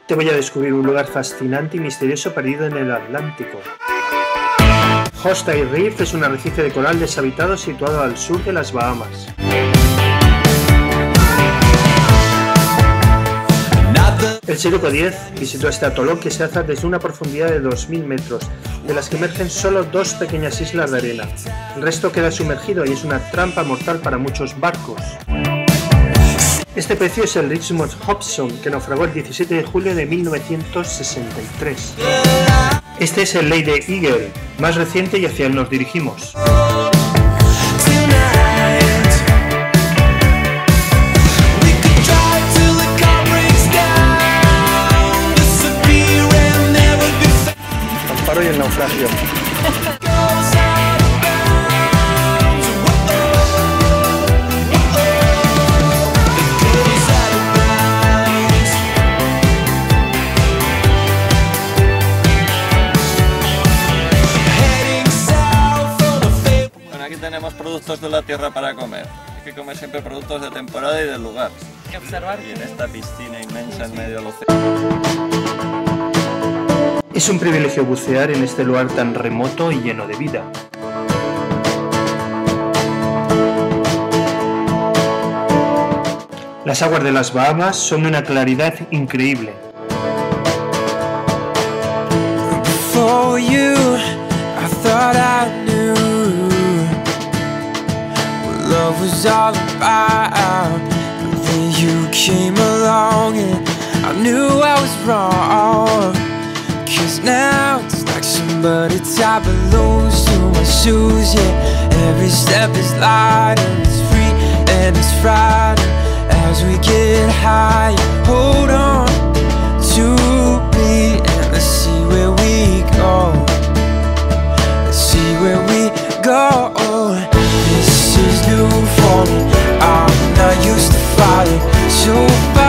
te voy a descubrir un lugar fascinante y misterioso perdido en el Atlántico. Hostile Reef es un arrecife de coral deshabitado situado al sur de las Bahamas. El Siroco 10 visitó este atolón que se alza desde una profundidad de 2000 metros, de las que emergen solo dos pequeñas islas de arena. El resto queda sumergido y es una trampa mortal para muchos barcos. Este pez es el Richmond Hobson, que naufragó el 17 de julio de 1963. Este es el Lady Eagle, más reciente, y hacia él nos dirigimos. Amparo y el naufragio. Aquí tenemos productos de la tierra para comer. Hay que comer siempre productos de temporada y del lugar. Hay que observar. Y en esta piscina inmensa en medio del océano. Es un privilegio bucear en este lugar tan remoto y lleno de vida. Las aguas de las Bahamas son de una claridad increíble. Love was all about, but then you came along and I knew I was wrong. 'Cause now it's like somebody tied balloons to my shoes, yeah. Every step is light and it's free and it's Friday. As we get high, hold on to me and let's see where we go. Let's see where we go. This is new for me, I'm not used to falling so far.